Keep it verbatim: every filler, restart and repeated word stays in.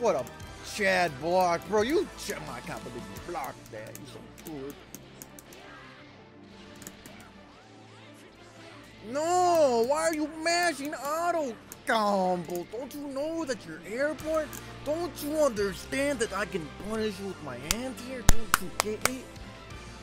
What a Chad block, bro. You, oh, I can't believe you blocked that. You're so good. No, why are you mashing auto combo? Don't you know that you're airborne? Don't you understand that I can punish you with my hand here? Don't you get it?